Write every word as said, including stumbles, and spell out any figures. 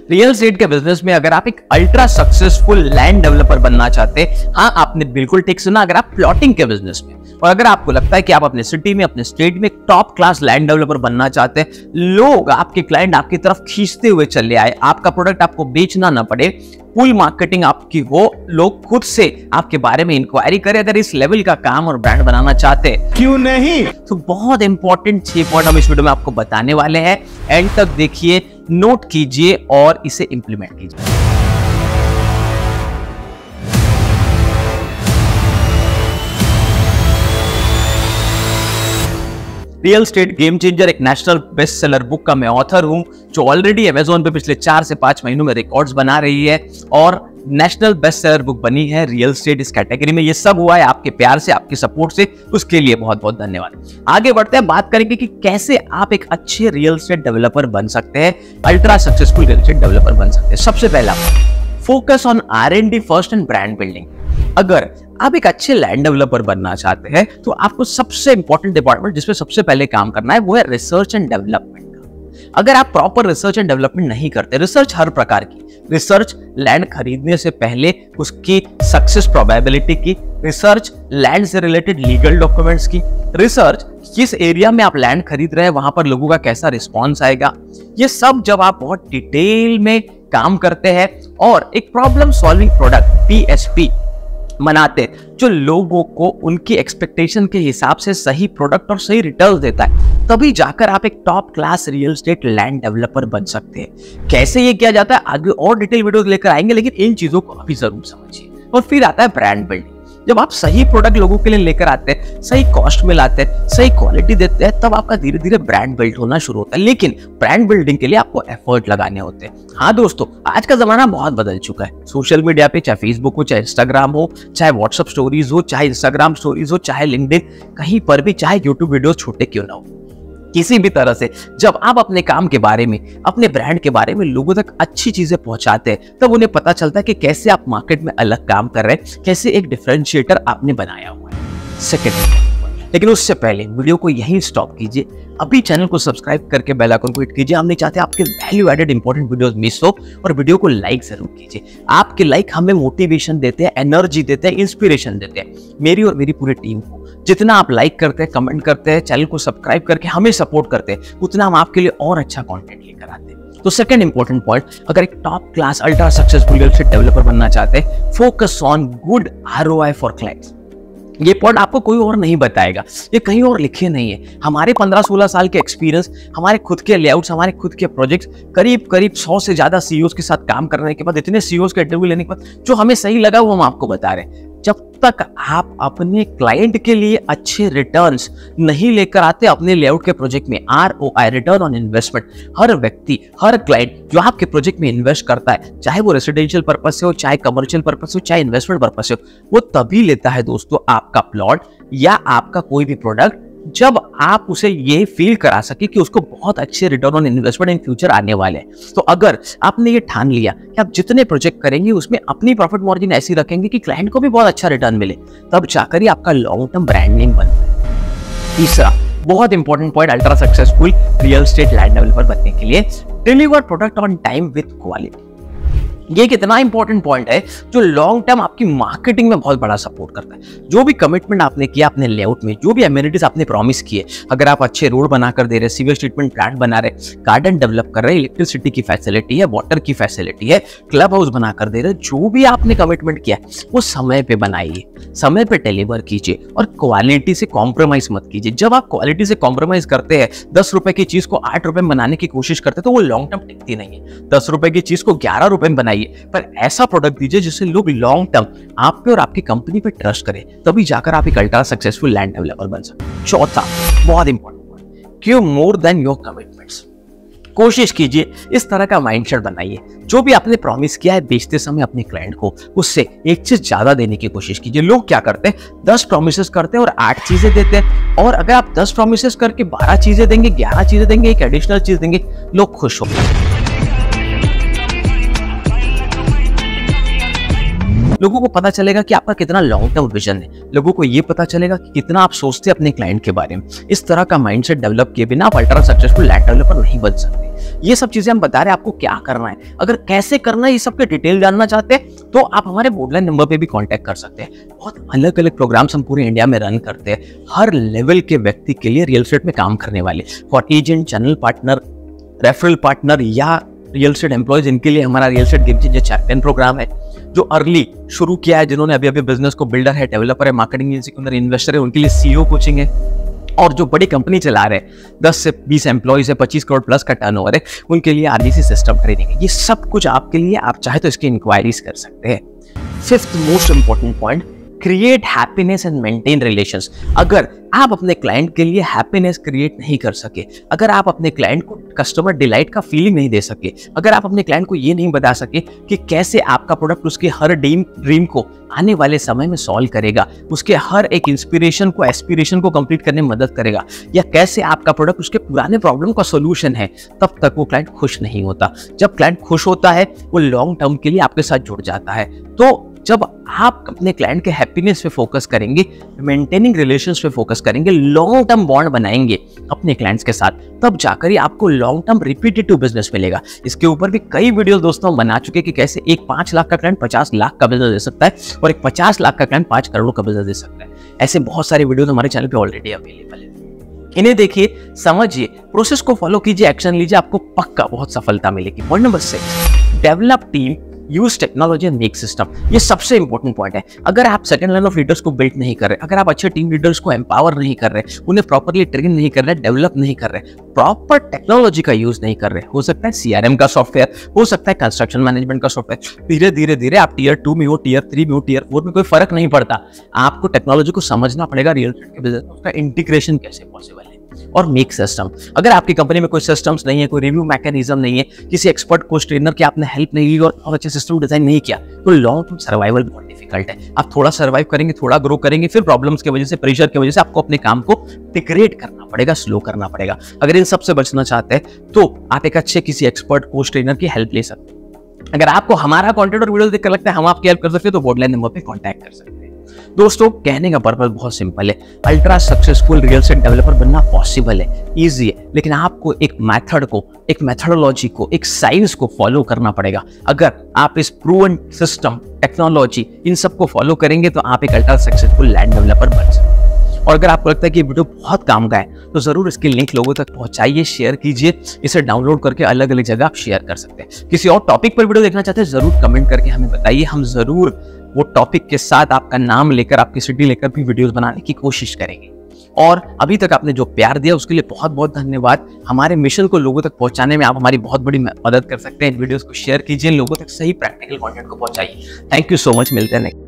Real estate के business में अगर आप एक अल्ट्रा सक्सेसफुल लैंड डेवलपर बनना चाहते हैं, हाँ आपने बिल्कुल ठीक सुना, अगर आप प्लॉटिंग के बिजनेस में और अगर आपको लगता है कि आप अपने सिटी में अपने स्टेट में टॉप क्लास लैंड डेवलपर बनना चाहते हैं, लोग आपके क्लाइंट आपकी तरफ खींचते हुए चले आए, आपका प्रोडक्ट आपको बेचना ना पड़े, फुल मार्केटिंग आपकी हो, लोग खुद से आपके बारे में इंक्वायरी करें, अगर इस लेवल का काम और ब्रांड बनाना चाहते हैं, क्यों नहीं? तो बहुत इंपॉर्टेंट छह पॉइंट हम इस वीडियो में आपको बताने वाले हैं। एंड तक देखिए, नोट कीजिए और इसे इंप्लीमेंट कीजिए। रियल एस्टेट गेम चेंजर एक नेशनल बेस्ट सेलर बुक का मैं ऑथर हूं, जो ऑलरेडी अमेज़न पे पिछले चार से पांच महीनों में रिकॉर्ड्स बना रही है और नेशनल बेस्ट सेलर बुक बनी है रियल एस्टेट इस कैटेगरी में। ये सब हुआ है आपके प्यार से, आपके सपोर्ट से, उसके लिए बहुत बहुत धन्यवाद। आगे बढ़ते हैं, बात करेंगे कि कैसे आप एक अच्छे रियल एस्टेट डेवलपर बन सकते हैं, ultra successful real estate developer बन सकते हैं। सबसे पहला, focus on R and D first and brand building. अगर आप एक अच्छे लैंड डेवलपर बनना चाहते हैं तो आपको सबसे इंपॉर्टेंट डिपार्टमेंट जिसपे सबसे पहले काम करना है वो है रिसर्च एंड डेवलपमेंट का। अगर आप प्रॉपर रिसर्च एंड डेवलपमेंट नहीं करते, रिसर्च हर प्रकार की, रिसर्च लैंड खरीदने से पहले उसकी सक्सेस प्रोबेबिलिटी की, रिसर्च लैंड से रिलेटेड लीगल डॉक्यूमेंट्स की, रिसर्च किस एरिया में आप लैंड खरीद रहे हैं वहां पर लोगों का कैसा रिस्पॉन्स आएगा, ये सब जब आप बहुत डिटेल में काम करते हैं और एक problem solving product P S P बनाते जो लोगों को उनकी एक्सपेक्टेशन के हिसाब से सही प्रोडक्ट और सही रिटर्न देता है, तभी जाकर आप एक top class real estate land developer बन सकते हैं। कैसे ये किया जाता है आगे और डिटेल वीडियोस लेकर आएंगे, लेकिन इन चीजों को अभी जरूर समझिए। और फिर आता है ब्रांड बिल्डिंग। जब आप सही प्रोडक्ट लोगों के लिए लेकर आते हैं, सही कॉस्ट में लाते हैं, सही क्वालिटी देते हैं, तब आपका धीरे धीरे ब्रांड बिल्ड होना शुरू होता है। लेकिन ब्रांड बिल्डिंग के लिए आपको एफर्ट लगाने होते हैं। हाँ दोस्तों, आज का जमाना बहुत बदल चुका है। सोशल मीडिया पे, चाहे फेसबुक हो, चाहे इंस्टाग्राम हो, चाहे व्हाट्सएप स्टोरीज हो, चाहे इंस्टाग्राम स्टोरीज हो, चाहे लिंक्डइन, कहीं पर भी, चाहे यूट्यूब वीडियोस छोटे क्यों ना हो, किसी भी तरह से जब आप अपने काम के बारे में, अपने ब्रांड के बारे में लोगों तक अच्छी चीजें पहुंचाते हैं, तब उन्हें पता चलता है कि कैसे आप मार्केट में अलग काम कर रहे हैं, कैसे एक डिफरेंशिएटर आपने बनाया हुआ है। सेकंड, लेकिन उससे पहले वीडियो को यहीं स्टॉप कीजिए, अभी चैनल को सब्सक्राइब करके बेल आइकन को हिट कीजिए। हम नहीं चाहते आपके value added important videos miss हो, और वीडियो को लाइक जरूर कीजिए। आपके लाइक हमें मोटिवेशन देते हैं, एनर्जी देते हैं, इंस्पिरेशन देते हैं, मेरी और मेरी पूरी टीम को। जितना आप लाइक करते हैं, कमेंट करते हैं, चैनल को सब्सक्राइब करके हमें सपोर्ट करते हैं, उतना हम आपके लिए और अच्छा कंटेंट लेकर आते हैं। तो सेकंड इंपॉर्टेंट पॉइंट, अगर एक top class ultra successful real estate developer बनना चाहते हैं, focus on good R O I for clients. ये पॉइंट आपको कोई और नहीं बताएगा, ये कहीं और लिखे नहीं है। हमारे पंद्रह सोलह साल के एक्सपीरियंस, हमारे खुद के लेआउट्स, हमारे खुद के प्रोजेक्ट्स, करीब करीब सौ से ज्यादा सीईओज के साथ काम करने के बाद, इतने सीईओज के इंटरव्यू लेने के बाद जो हमें सही लगा वो हम आपको बता रहे हैं। जब तक आप अपने क्लाइंट के लिए अच्छे रिटर्न्स नहीं लेकर आते अपने लेआउट के प्रोजेक्ट में, R O I, return on investment, हर व्यक्ति, हर क्लाइंट जो आपके प्रोजेक्ट में इन्वेस्ट करता है, चाहे वो रेसिडेंशियल पर्पस से हो, चाहे कमर्शियल पर्पस से हो, चाहे इन्वेस्टमेंट पर्पस से हो, वो तभी लेता है दोस्तों आपका प्लॉट या आपका कोई भी प्रोडक्ट जब आप उसे ये फील करा सके कि उसको बहुत अच्छे return on investment in future आने वाले हैं। तो अगर आपने ये ठान लिया कि आप जितने प्रोजेक्ट करेंगे उसमें अपनी प्रॉफिट मार्जिन ऐसी रखेंगे कि क्लाइंट को भी बहुत अच्छा रिटर्न मिले, तब जाकर ही आपका लॉन्ग टर्म ब्रांड नेम बनता है। तीसरा बहुत important point ultra successful real estate land developer बनने के लिए, deliver product on time with quality. ये कितना इंपॉर्टेंट पॉइंट है जो लॉन्ग टर्म आपकी मार्केटिंग में बहुत बड़ा सपोर्ट करता है। जो भी कमिटमेंट आपने किया अपने लेआउट में, जो भी एमिनिटीज आपने प्रॉमिस किए, अगर आप अच्छे रोड बनाकर दे रहे, सीवेज ट्रीटमेंट प्लांट बना रहे, गार्डन डेवलप कर रहे, इलेक्ट्रिसिटी की फैसिलिटी है, वाटर की फैसिलिटी है, क्लब हाउस बनाकर दे रहे, जो भी आपने कमिटमेंट किया वो समय पे बनाइए, समय पे डिलीवर कीजिए और क्वालिटी से कॉम्प्रोमाइज मत कीजिए। जब आप क्वालिटी से कॉम्प्रोमाइज करते हैं, दस रुपए की चीज को आठ रुपए में बनाने की कोशिश करते हैं, तो वो लॉन्ग टर्म टिकती नहीं है। दस रुपए की चीज को ग्यारह रुपए में बनाइए, पर ऐसा प्रोडक्ट दीजिए जिससे लोग लॉन्ग टर्म आप पे और आपकी कंपनी पे ट्रस्ट करें, तभी जाकर आप एक अल्ट्रा सक्सेसफुल लैंड डेवलपर बन सकते हैं। चौथा बहुत important point, give more than your commitments. कोशिश कीजिए इस तरह का माइंडसेट बनाइए, जो भी आपने प्रॉमिस किया है बेचते समय अपने क्लाइंट को, उससे एक चीज ज्यादा देने की कोशिश कीजिए। लोग क्या करते हैं, दस प्रॉमिसेस करते हैं और आठ चीजें देते हैं, और अगर आप दस प्रॉमिसेस करके बारह चीजें देंगे, ग्यारह चीजें देंगे, एक एडिशनल चीज देंगे, लोग खुश होंगे। लोगों को पता चलेगा कि आपका कितना लॉन्ग टर्म विजन है, लोगों को ये पता चलेगा कि कितना आप सोचते हैं अपने क्लाइंट के बारे में। इस तरह का माइंडसेट डेवलप किए बिना आप अल्ट्रा सक्सेसफुल लैंड डेवलपर नहीं बन सकते। ये सब चीजें हम बता रहे हैं आपको क्या करना है। अगर कैसे करना है ये सब के डिटेल जानना चाहते हैं तो आप हमारे बोर्डलाइन नंबर पे भी कांटेक्ट कर सकते हैं। बहुत अलग अलग प्रोग्राम्स हम पूरे इंडिया में रन करते हैं, हर लेवल के व्यक्ति के लिए रियल एस्टेट में काम करने वाले, for agent, channel partner, referral partner या रियल एस्टेट एम्प्लॉयज, इनके लिए हमारा real estate game changer champion program है जो अर्ली शुरू किया है, जिन्होंने अभी अभी बिजनेस को, बिल्डर है, डेवलपर है, मार्केटिंग एजेंसी के अंदर इन्वेस्टर है, उनके लिए सीईओ कोचिंग है। और जो बड़ी कंपनी चला रहे हैं, दस से बीस एम्प्लॉयज है, पच्चीस करोड़ प्लस का टर्नओवर है, उनके लिए आरडीसी सिस्टम खरीदेंगे। ये सब कुछ आपके लिए, आप चाहे तो इसकी इंक्वायरीज कर सकते हैं। Fifth most important point, create happiness and maintain relations. अगर आप अपने क्लाइंट के लिए हैप्पीनेस क्रिएट नहीं कर सके, अगर आप अपने क्लाइंट को कस्टमर डिलाइट का फीलिंग नहीं दे सके, अगर आप अपने क्लाइंट को ये नहीं बता सके कि कैसे आपका प्रोडक्ट उसके हर ड्रीम ड्रीम को आने वाले समय में सॉल्व करेगा, उसके हर एक इंस्पिरेशन को, एस्पिरेशन को कंप्लीट करने में मदद करेगा, या कैसे आपका प्रोडक्ट उसके पुराने प्रॉब्लम का सोल्यूशन है, तब तक वो क्लाइंट खुश नहीं होता। जब क्लाइंट खुश होता है वो लॉन्ग टर्म के लिए आपके साथ जुड़ जाता है। तो जब आप अपने क्लाइंट के हैप्पीनेस पे फोकस करेंगे, मेंटेनिंग रिलेशंस पे फोकस करेंगे, लॉन्ग टर्म बॉन्ड बनाएंगे अपने क्लाइंट्स के साथ, तब जाकर ही आपको लॉन्ग टर्म रिपीटेटिव बिजनेस मिलेगा। इसके ऊपर भी कई वीडियोस दोस्तों बना चुके कि कैसे एक पांच लाख का क्लाइंट पचास लाख का बिजनेस दे सकता है और एक पचास लाख का क्लाइंट पांच करोड़ का बिजनेस दे सकता है। ऐसे बहुत सारे वीडियोस हमारे चैनल पे ऑलरेडी अवेलेबल है। इन्हें देखिए, समझिए, प्रोसेस को फॉलो कीजिए, एक्शन लीजिए, आपको पक्का बहुत सफलता मिलेगी। Point number six, develop team, use technology and make system. ये सबसे इंपॉर्टेंट पॉइंट है। अगर आप सेकंड लाइन ऑफ लीडर्स को बिल्ड नहीं कर रहे, अगर आप अच्छे टीम लीडर्स को एम्पावर नहीं कर रहे, उन्हें प्रॉपर्ली ट्रेन नहीं कर रहे, डेवलप नहीं कर रहे, प्रॉपर टेक्नोलॉजी का यूज नहीं कर रहे, हो सकता है सीआरएम का सॉफ्टवेयर, हो सकता है कंस्ट्रक्शन मैनेजमेंट का सॉफ्टवेयर, धीरे धीरे धीरे आप टीयर टू में हो, टीयर थ्री में हो, टीयर फोर में, कोई फर्क नहीं पड़ता। आपको टेक्नोलॉजी को समझना पड़ेगा, रियल एस्टेट के बिजनेस में उसका इंटीग्रेशन कैसे पॉसिबल है। और मेक सिस्टम, अगर आपकी कंपनी में कोई सिस्टम्स नहीं है, कोई रिव्यू मैकेनिज्म नहीं है, किसी एक्सपर्ट कोच ट्रेनर की आपने हेल्प नहीं ली और अच्छे सिस्टम डिजाइन नहीं किया, तो लॉन्ग टर्म सर्वाइवल बहुत डिफिकल्ट है। आप थोड़ा सर्वाइव करेंगे, थोड़ा ग्रो करेंगे, फिर प्रॉब्लम्स की वजह से, प्रेशर की वजह से आपको अपने काम को डिग्रेड करना पड़ेगा, स्लो करना पड़ेगा। अगर इन सबसे बचना चाहते हैं तो आप एक अच्छे किसी एक्सपर्ट कोच ट्रेनर की हेल्प ले सकते हैं। अगर आपको हमारा कंटेंट और वीडियो देखकर लगता है हम आपकी हेल्प कर सकते हैं तो बोर्डलाइन नंबर पे कांटेक्ट कर सकते हैं। दोस्तों, कहने का पर्पस बहुत सिंपल है, ultra successful real estate developer बनना पॉसिबल है, इजी है, लेकिन आपको एक मेथड को, एक मेथोडोलॉजी को, एक साइंस को फॉलो करना पड़ेगा। अगर आप इस प्रूवन सिस्टम, टेक्नोलॉजी, इन सबको फॉलो करेंगे तो आप एक अल्ट्रा सक्सेसफुल लैंड डेवलपर बन सकते हैं। और अगर आपको लगता है कि ये वीडियो बहुत काम का है तो जरूर इसकी लिंक लोगों तक पहुंचाइए, शेयर कीजिए, इसे डाउनलोड करके अलग अलग जगह आप शेयर कर सकते हैं। किसी और टॉपिक पर वीडियो देखना चाहते हैं जरूर कमेंट करके हमें बताइए, हम जरूर वो टॉपिक के साथ आपका नाम लेकर, आपकी सिटी लेकर भी वीडियोस बनाने की कोशिश करेंगे। और अभी तक आपने जो प्यार दिया उसके लिए बहुत बहुत धन्यवाद। हमारे मिशन को लोगों तक पहुंचाने में आप हमारी बहुत बड़ी मदद कर सकते हैं। इन वीडियोस को शेयर कीजिए, लोगों तक सही प्रैक्टिकल कंटेंट को पहुंचाइए। थैंक यू सो मच, मिलते हैं नेक्स्ट।